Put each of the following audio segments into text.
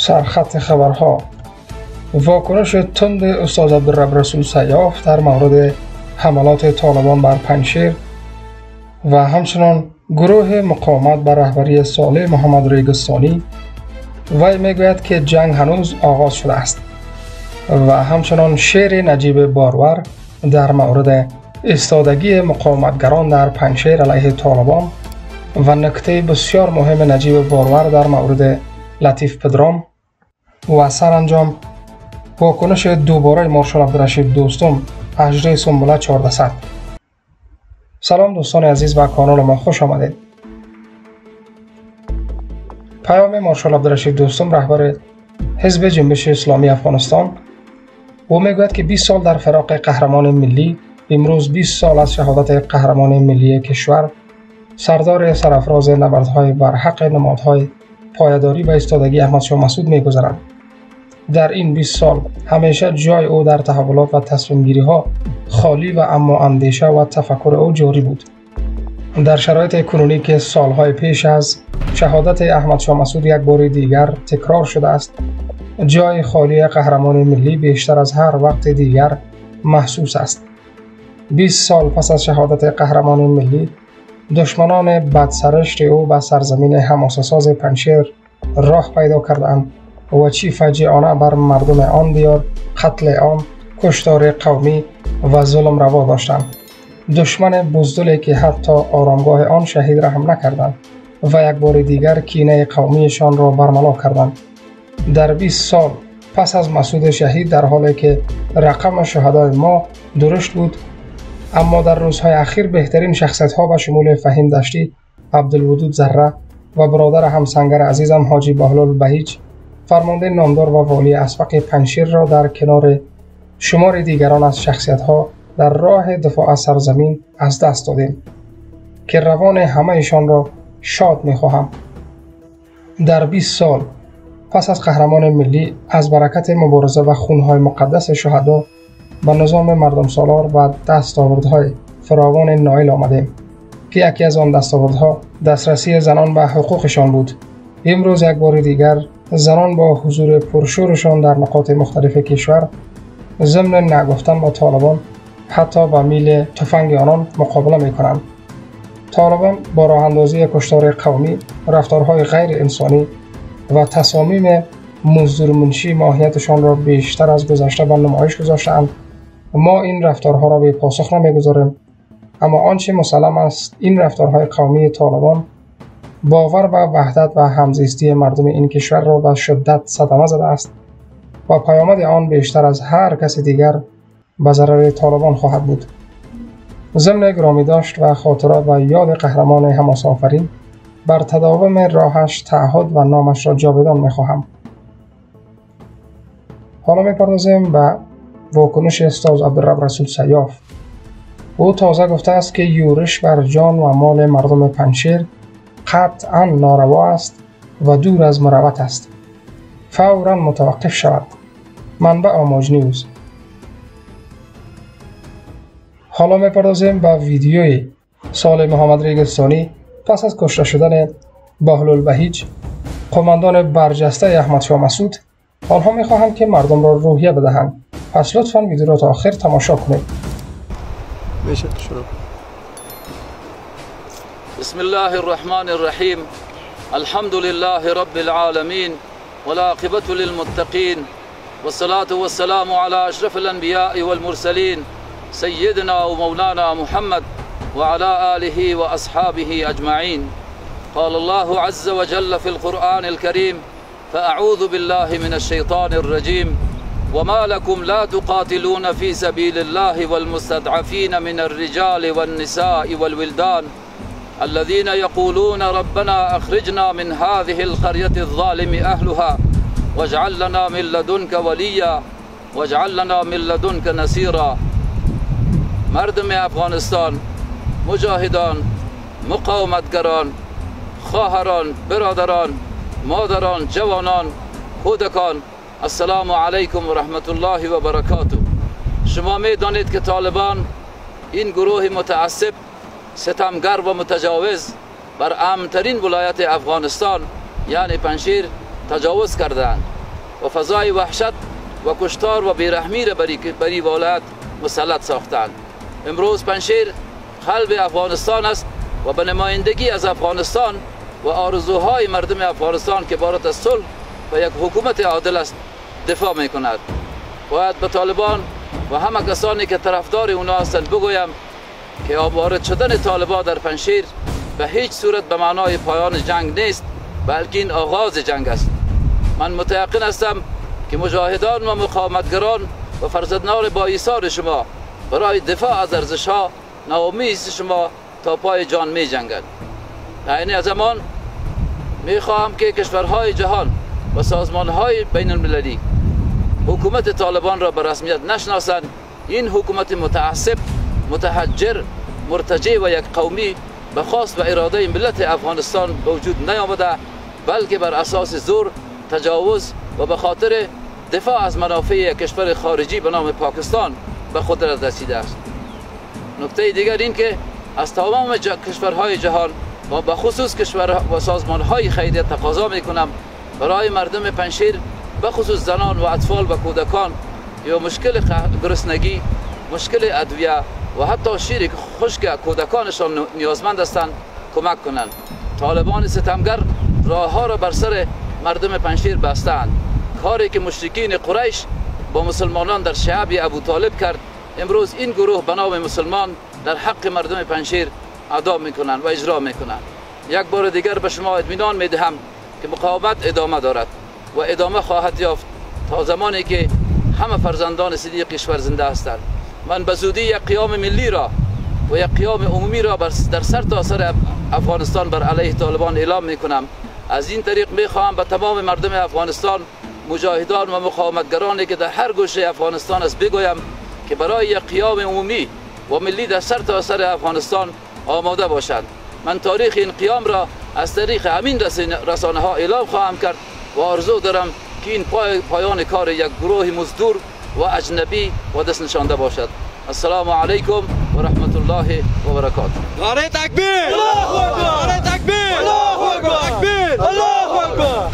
سرخط خبرها. واکنش تند استاد عبدالرب رسول سیاف در مورد حملات طالبان بر پنجشیر و همچنان گروه مقاومت بر رهبری صالح محمد ریگستانی. وی میگوید که جنگ هنوز آغاز شده است و همچنان شعر نجیب بارور در مورد ایستادگی مقاومتگران در پنجشیر علیه طالبان و نکته بسیار مهم نجیب بارور در مورد لطیف پدرام و سرانجام واکنش دوباره مارشال عبدالرشید دوستم اجری سنبله 1400. سلام دوستان عزیز و کانال ما خوش آمدید. پیام مارشال عبدالرشید دوستم رهبر حزب جنبش اسلامی افغانستان او میگوید که 20 سال در فراق قهرمان ملی، امروز 20 سال از شهادت قهرمان ملی کشور، سردار سرافراز نبردهای بر حق نمادهای پایداری و ایستادگی احمدشاه مسعود میگذرد. در این 20 سال همیشه جای او در تحولات و تصمیم‌گیری ها خالی و اما اندیشه و تفکر او جاری بود. در شرایط کنونی که سالهای پیش از شهادت احمدشاه مسعود یک بار دیگر تکرار شده است، جای خالی قهرمان ملی بیشتر از هر وقت دیگر محسوس است. 20 سال پس از شهادت قهرمان ملی، دشمنان بدسرشت او به سرزمین حماسه‌ساز پنجشیر راه پیدا کردند و چی فجیعانه بر مردم آن دیار قتل عام، کشتار قومی و ظلم روا داشتند. دشمن بزدلی که حتی آرامگاه آن شهید رحم نکردند و یک بار دیگر کینه قومیشان را برملا کردند. در 20 سال پس از مسعود شهید، در حالی که رقم شهدای ما درشت بود، اما در روزهای اخیر بهترین شخصیت‌ها به شمول فهیم دشتی، عبدالودود ذره و برادر همسنگر عزیزم حاجی بهلول بهیج، فرمانده نامدار و والی اسبق پنجشیر را در کنار شمار دیگران از شخصیت‌ها در راه دفاع از سرزمین از دست دادیم که روان همه ایشان را شاد می‌خواهم. در 20 سال پس از قهرمان ملی، از برکت مبارزه و خونهای مقدس شهدا به نظام مردم سالار و دستاوردهای فراوان نائل آمدیم که یکی از آن دستاوردها دسترسی زنان به حقوقشان بود. امروز یک بار دیگر زنان با حضور پرشورشان در نقاط مختلف کشور ضمن نگفتن با طالبان حتی به میل تفنگ آنان مقابله می کنند. طالبان با راه اندازی کشتار قومی، رفتارهای غیر انسانی و تصامیم مزدورمنشی ماهیتشان را بیشتر از گذشته به نمایش گذاشتند. ما این رفتارها را به پاسخ نمیگذاریم، اما آنچه مسلم است این رفتارهای قومی طالبان باور به وحدت و همزیستی مردم این کشور را به شدت صدمه زده است و پیامد آن بیشتر از هر کس دیگر به ضرر طالبان خواهد بود. ضمن گرامی داشت و خاطرات و یاد قهرمان حماسه آفرین بر تداوم راهش تعهد و نامش را جاودان می‌خواهم. حالا می‌پردازیم به واکنش استاد عبدالرب رسول سیاف. او تازه گفته است که یورش بر جان و مال مردم پنجشیر قطعاً ناروا است و دور از مروت است. فوراً متوقف شود. منبع آماج نیوز. حالا می‌پردازیم به ویدیوی صالح محمد ریگستانی پس از کشته شدن بهلول بهیج، قماندان برجسته احمدشاه مسعود. آنها می‌خواهند که مردم را روحیه بدهند. پس لطفاً ویدیو را تا آخر تماشا کنید. بسم الله الرحمن الرحیم. الحمد لله رب العالمین والعاقبة للمتقین والصلاة والسلام على اشرف الانبیاء والمرسلین سیدنا و مولانا محمد وعلى آله وأصحابه أجمعين. قال الله عز وجل في القرآن الكريم: فأعوذ بالله من الشيطان الرجيم وما لكم لا تقاتلون في سبيل الله والمستضعفين من الرجال والنساء والولدان الذين يقولون ربنا أخرجنا من هذه القرية الظالم أهلها واجعل لنا من لدنك وليا واجعل لنا من لدنك نصيرا. مردم افغانستان، مجاهدان، مقاومتگران، خواهران، برادران، مادران، جوانان، کودکان، السلام علیکم و رحمت الله و برکاته. شما می دانید که طالبان این گروه متعصب، ستمگر و متجاوز بر امن‌ترین ولایت افغانستان یعنی پنجشیر تجاوز کردند و فضای وحشت و کشتار و بیرحمی را بری ولایت مسلط ساختند. امروز پنجشیر قلب افغانستان است و به نمایندگی از افغانستان و آرزوهای مردم افغانستان که عبارت از صلح و یک حکومت عادل است دفاع می کند. باید به طالبان و همه کسانی که طرفدار اونا هستند بگویم که وارد شدن طالبان در پنجشیر به هیچ صورت به معنای پایان جنگ نیست، بلکه این آغاز جنگ است. من متیقن هستم که مجاهدان و مقاومتگران و فرزندان با ایثار شما برای دفاع از ارزش‌ها ناامید شما تا پای جان می جنگند. یعنی از زمان می خواهم که کشورهای جهان و سازمانهای بین المللی حکومت طالبان را به رسمیت نشناسند. این حکومت متعصب، متحجر، مرتجع و یک قومی به خواست و اراده ملت افغانستان به وجود نیامده، بلکه بر اساس زور، تجاوز و به خاطر دفاع از منافع کشور خارجی به نام پاکستان به قدرت رسیده است. نکته دیگر این که از تمام کشورهای جهان و به خصوص کشور و سازمانهای خیریه تقاضا میکنم برای مردم پنجشیر به خصوص زنان و اطفال و کودکان یا مشکل گرسنگی، مشکل ادویه و حتی شیر خشک کودکانشان نیازمند هستند کمک کنند. طالبان ستمگر راه ها را بر سر مردم پنجشیر بستند. کاری که مشرکین قریش با مسلمانان در شعب ابو طالب کرد، امروز این گروه به نام مسلمان در حق مردم پنجشیر ادا میکنند و اجرا میکنند. یک بار دیگر به شما اطمینان میدهم که مقاومت ادامه دارد و ادامه خواهد یافت تا زمانی که همه فرزندان صدیق کشور زنده هستند. من به زودی یک قیام ملی را و یک قیام عمومی را در سرتاسر افغانستان بر علیه طالبان اعلام میکنم. از این طریق میخواهم به تمام مردم افغانستان، مجاهدان و مقاومتگرانی که در هر گوشه افغانستان است بگویم که برای یک قیام عمومی و ملی در سرتاسر افغانستان آماده باشند. من تاریخ این قیام را از طریق همین رسانه ها اعلام خواهم کرد و آرزو دارم که این پایان کار یک گروه مزدور و اجنبی و دست نشانده باشد. السلام علیکم و رحمت الله و برکاته. نعره تکبیر! الله اکبر! نعره تکبیر! الله اکبر! تکبیر! الله اکبر!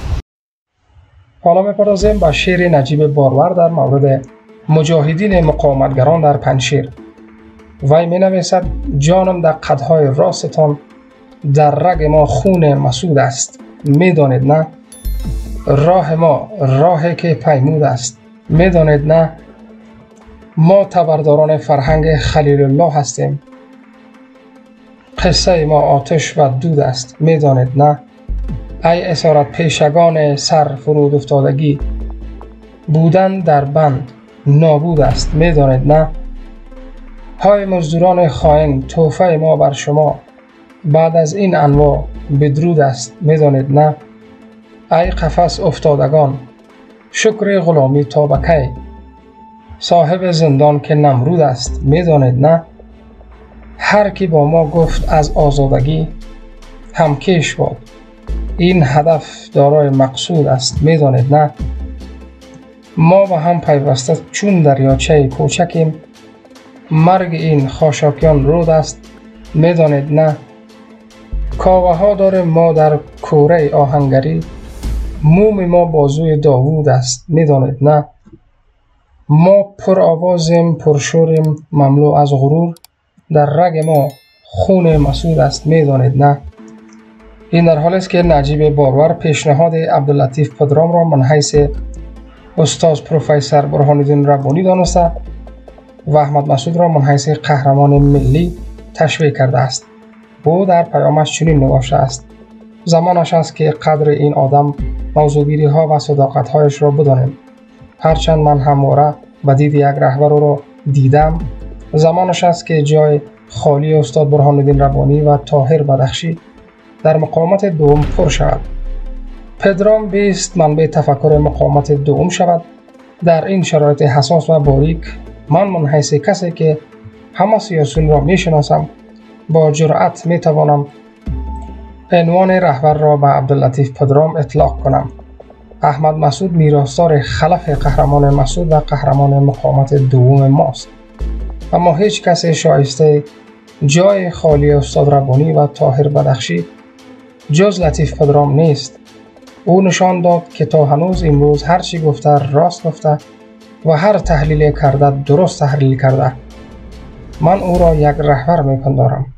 حالا می‌پردازیم به شعر نجیب بارور در مورد مجاهدین مقاومتگران در پنجشیر. وی می‌نویسد: جانم در قدهای راستان، در رگ ما خون مسعود است. می‌دانید نه؟ راه ما راهی که پیمود است. می‌دانید نه؟ ما تبرداران فرهنگ خلیل الله هستیم. قصه ما آتش و دود است. می‌دانید نه؟ ای اسارت پیشگان سر فرود افتادگی، بودن در بند نابود است. می‌دانید نه؟ های مزدوران خائن، تحفه ما بر شما بعد از این انواع بدرود است. می‌دانید نه؟ ای قفس افتادگان، شکر غلامی تا به کی؟ صاحب زندان که نمرود است. می‌دانید نه؟ هر کی با ما گفت از آزادگی، همکش باد. این هدف دارای مقصود است. می‌دانید نه؟ ما به هم پیوسته چون دریاچه کوچکیم. مرگ این خاشاکیان رود است. می‌دانید نه؟ کاوه ها داریم ما در کوره آهنگری، موم ما بازوی داوود است. می‌دانید نه؟ ما پر آوازیم، پرشوریم، مملو از غرور، در رگ ما خون مسعود است. می‌دانید نه؟ این در حالی است که نجیب بارور پیشنهاد عبداللطیف پدرام را من حیث استاد پروفسور برهان الدین ربانی دانسته و احمد مسعود را من حیث قهرمان ملی تشویق کرده است. او در پیامش چنین نوشته است: زمانش است که قدر این آدم، موضوعگیری ها و صداقت هایش را بدانیم. هرچند من همواره به دید یک رهبر را دیدم، زمانش است که جای خالی استاد برهان الدین ربانی و طاهر بدخشی در مقامات دوم پر شود. پدرام بیست منبع تفکر مقامات دوم شود. در این شرایط حساس و باریک من حیث کسی که همه سیاسیون را می شناسم با جرأت می توانم عنوان رهبر را به عبداللطیف پدرام اطلاق کنم. احمد مسعود میراثدار خلف قهرمان مسعود و قهرمان مقامات دوم ماست، اما هیچ کسی شایسته جای خالی استاد ربانی و طاهر بدخشی جز لطیف پدرام نیست. او نشان داد که تا هنوز امروز هر چی گفته راست گفته و هر تحلیل کرده درست تحلیل کرده. من او را یک رهبر میپندارم.